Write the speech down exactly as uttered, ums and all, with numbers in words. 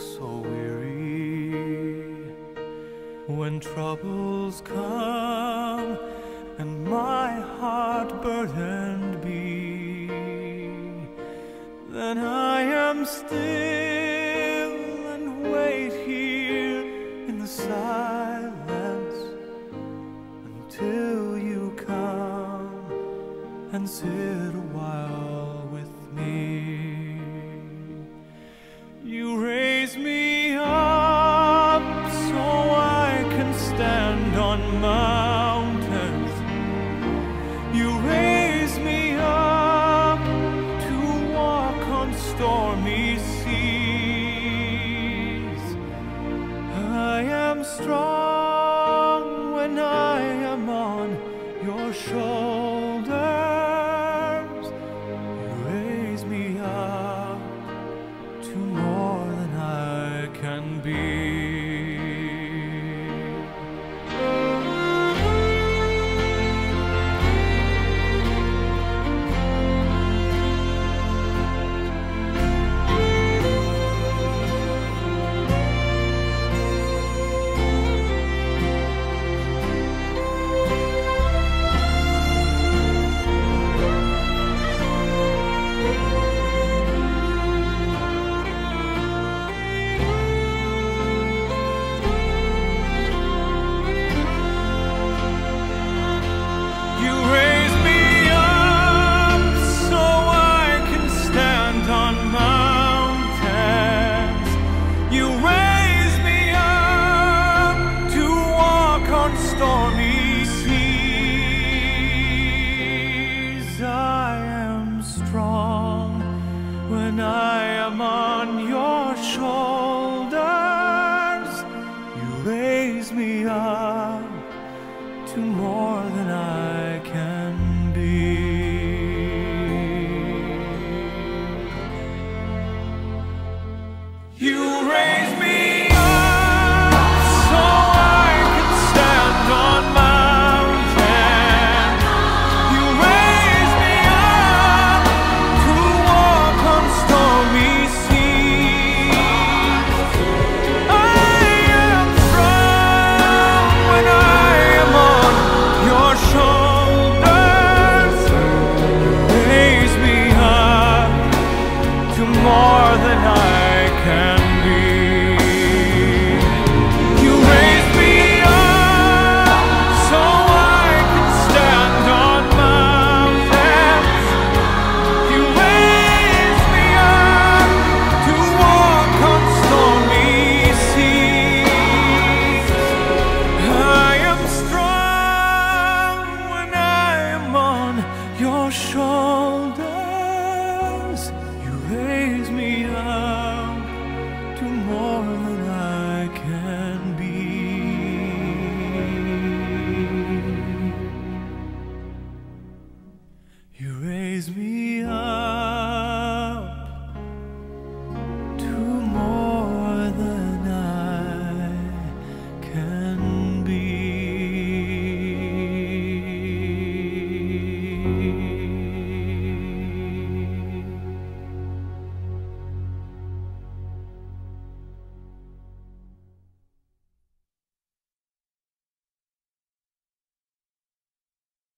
so weary when troubles come and my heart burdened be. Then I am still and wait here in the silence until you come and sit a while with me. You raise me up so I can stand on mountains. You raise me up to walk on stormy seas. I am strong when I am on your shoulders. You raise me up to more than I can be. Stormy seas, I am strong when I am on your shoulders. You raise me up to more than I can be. You raise me more than I can be. You raise me up so I can stand on mountains. You raise me up to walk on stormy seas. I am strong when I am on your shoulders. Raise me up